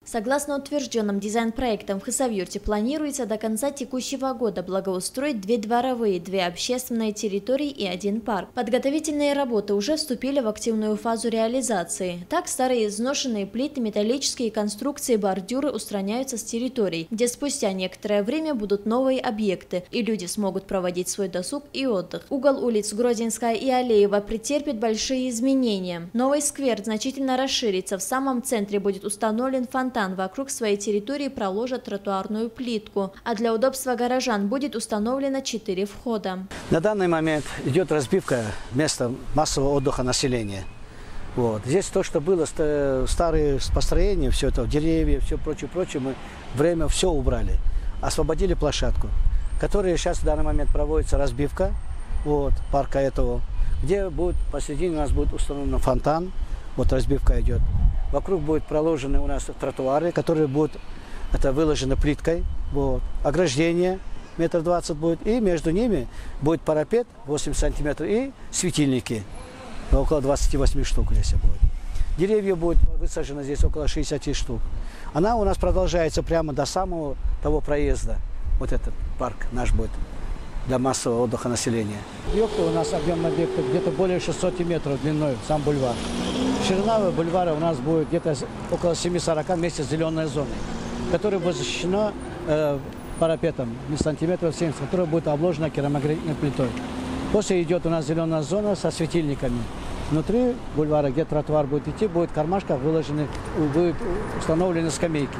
Согласно утвержденным дизайн-проектам, в Хасавюрте планируется до конца текущего года благоустроить 2 дворовые, 2 общественные территории и 1 парк. Подготовительные работы уже вступили в активную фазу реализации. Так, старые изношенные плиты, металлические конструкции, бордюры устраняются с территорий, где спустя некоторое время будут новые объекты, и люди смогут проводить свой досуг и отдых. Угол улиц Грозинская и Алеева претерпит большие изменения. Новый сквер значительно расширится, в самом центре будет установлен фонтан, вокруг своей территории проложат тротуарную плитку, а для удобства горожан будет установлено 4 входа. На данный момент идет разбивка места массового отдыха населения. Здесь то, что было, старые построения, все это, деревья, все прочее, мы время все убрали. Освободили площадку, которая сейчас в данный момент проводится разбивка парка этого, где будет посередине у нас будет установлен фонтан, разбивка идет. Вокруг будут проложены у нас тротуары, которые будут выложены плиткой, ограждение 1,20 м будет, и между ними будет парапет 8 сантиметров и светильники, около 28 штук здесь будет. Деревья будут высажены здесь около 60 штук. Она у нас продолжается прямо до самого того проезда, этот парк наш будет для массового отдыха населения. Объекты у нас, объем объекта где-то более 600 метров длиной, сам бульвар. Ширина бульвара у нас будет где-то около 7,40 вместе с зеленой зоной, которая будет защищена парапетом сантиметров 70, которая будет обложена керамогранитной плитой. После идет у нас зеленая зона со светильниками. Внутри бульвара, где тротуар будет идти, будет в кармашках выложены, будут установлены скамейки.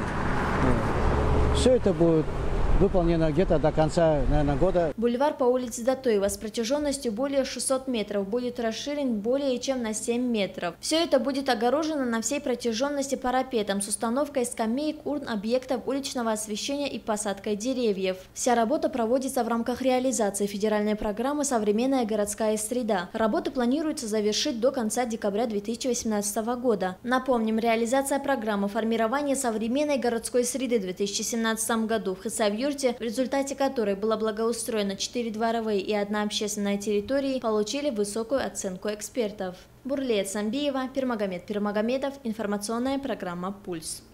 Все это будет выполнено где-то до конца, наверное, года. Бульвар по улице Датоева с протяженностью более 600 метров будет расширен более чем на 7 метров. Все это будет огорожено на всей протяженности парапетом с установкой скамеек, урн, объектов уличного освещения и посадкой деревьев. Вся работа проводится в рамках реализации федеральной программы «Современная городская среда». Работы планируется завершить до конца декабря 2018 года. Напомним, реализация программы формирования современной городской среды в 2017 году в Хасавюрте, в результате которой было благоустроено 4 дворовые и 1 общественная территории, получили высокую оценку экспертов. Бурлет Самбиева, Пирмагомед Пирмагомедов, информационная программа «Пульс».